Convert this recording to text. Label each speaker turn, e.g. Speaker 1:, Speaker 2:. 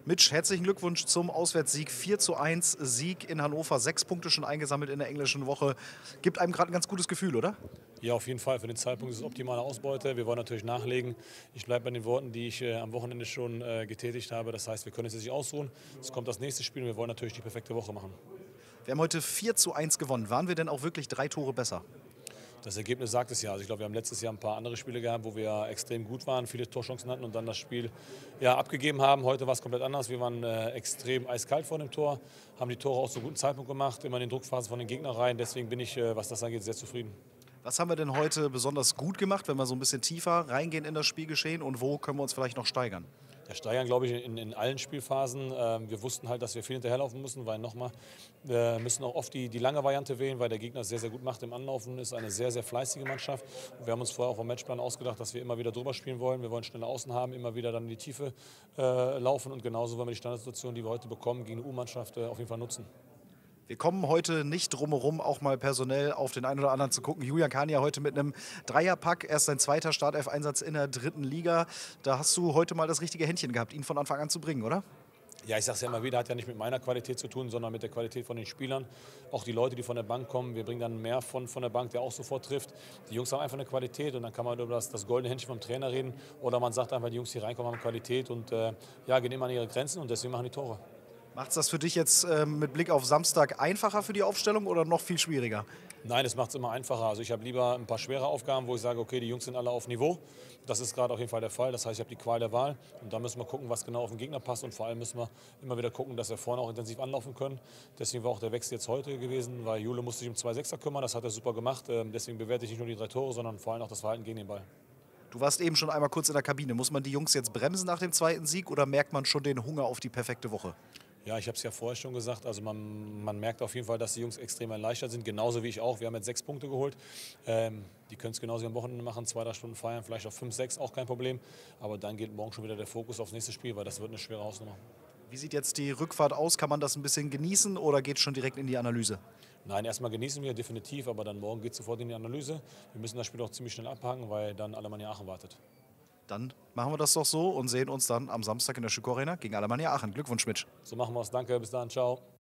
Speaker 1: Mitch, herzlichen Glückwunsch zum Auswärtssieg. 4:1 Sieg in Hannover. 6 Punkte schon eingesammelt in der englischen Woche. Gibt einem gerade ein ganz gutes Gefühl, oder?
Speaker 2: Ja, auf jeden Fall. Für den Zeitpunkt ist es optimale Ausbeute. Wir wollen natürlich nachlegen. Ich bleibe bei den Worten, die ich am Wochenende schon getätigt habe. Das heißt, wir können uns jetzt nicht ausruhen. Es kommt das nächste Spiel und wir wollen natürlich die perfekte Woche machen.
Speaker 1: Wir haben heute 4:1 gewonnen. Waren wir denn auch wirklich 3 Tore besser?
Speaker 2: Das Ergebnis sagt es ja. Also ich glaube, wir haben letztes Jahr ein paar andere Spiele gehabt, wo wir extrem gut waren, viele Torchancen hatten und dann das Spiel abgegeben haben. Heute war es komplett anders. Wir waren extrem eiskalt vor dem Tor, haben die Tore auch zu guten Zeitpunkt gemacht, immer in den Druckphasen von den Gegnern rein. Deswegen bin ich, was das angeht, sehr zufrieden.
Speaker 1: Was haben wir denn heute besonders gut gemacht, wenn wir so ein bisschen tiefer reingehen in das Spielgeschehen? Und wo können wir uns vielleicht noch steigern?
Speaker 2: Ja, steigern, glaube ich, in allen Spielphasen. Wir wussten halt, dass wir viel hinterherlaufen müssen, weil nochmal, wir müssen auch oft die lange Variante wählen, weil der Gegner es sehr, sehr gut macht im Anlaufen. Ist eine sehr, sehr fleißige Mannschaft. Wir haben uns vorher auch vom Matchplan ausgedacht, dass wir immer wieder drüber spielen wollen. Wir wollen schnelle Außen haben, immer wieder dann in die Tiefe laufen. Und genauso wollen wir die Standardsituation, die wir heute bekommen, gegen die U-Mannschaft auf jeden Fall nutzen.
Speaker 1: Wir kommen heute nicht drum herum, auch mal personell auf den einen oder anderen zu gucken. Julian Kania heute mit einem Dreierpack, erst sein zweiter Startelf-Einsatz in der 3. Liga. Da hast du heute mal das richtige Händchen gehabt, ihn von Anfang an zu bringen, oder?
Speaker 2: Ja, ich sage es ja immer wieder, hat ja nicht mit meiner Qualität zu tun, sondern mit der Qualität von den Spielern. Auch die Leute, die von der Bank kommen, wir bringen dann mehr von der Bank, der auch sofort trifft. Die Jungs haben einfach eine Qualität und dann kann man über das goldene Händchen vom Trainer reden. Oder man sagt einfach, die Jungs, die reinkommen, haben Qualität und gehen immer an ihre Grenzen und deswegen machen die Tore.
Speaker 1: Macht es das für dich jetzt mit Blick auf Samstag einfacher für die Aufstellung oder noch viel schwieriger?
Speaker 2: Nein, es macht es immer einfacher. Also ich habe lieber ein paar schwere Aufgaben, wo ich sage, okay, die Jungs sind alle auf Niveau. Das ist gerade auf jeden Fall der Fall. Das heißt, ich habe die Qual der Wahl. Und da müssen wir gucken, was genau auf den Gegner passt. Und vor allem müssen wir immer wieder gucken, dass wir vorne auch intensiv anlaufen können. Deswegen war auch der Wechsel jetzt heute gewesen, weil Jule musste sich um 2 Sechser kümmern. Das hat er super gemacht. Deswegen bewerte ich nicht nur die 3 Tore, sondern vor allem auch das Verhalten gegen den Ball.
Speaker 1: Du warst eben schon einmal kurz in der Kabine. Muss man die Jungs jetzt bremsen nach dem zweiten Sieg oder merkt man schon den Hunger auf die perfekte Woche?
Speaker 2: Ja, ich habe es ja vorher schon gesagt. Also man merkt auf jeden Fall, dass die Jungs extrem erleichtert sind, genauso wie ich auch. Wir haben jetzt 6 Punkte geholt. Die können es genauso am Wochenende machen, 2, 3 Stunden feiern, vielleicht auf 5, 6, auch kein Problem. Aber dann geht morgen schon wieder der Fokus aufs nächste Spiel, weil das wird eine schwere Hausnummer.
Speaker 1: Wie sieht jetzt die Rückfahrt aus? Kann man das ein bisschen genießen oder geht es schon direkt in die Analyse?
Speaker 2: Nein, erstmal genießen wir definitiv, aber dann morgen geht es sofort in die Analyse. Wir müssen das Spiel auch ziemlich schnell abhaken, weil dann Alemannia Aachen wartet.
Speaker 1: Dann machen wir das doch so und sehen uns dann am Samstag in der Schüko Arena gegen Alemannia Aachen. Glückwunsch, Mitch.
Speaker 2: So machen wir es. Danke, bis dann, ciao.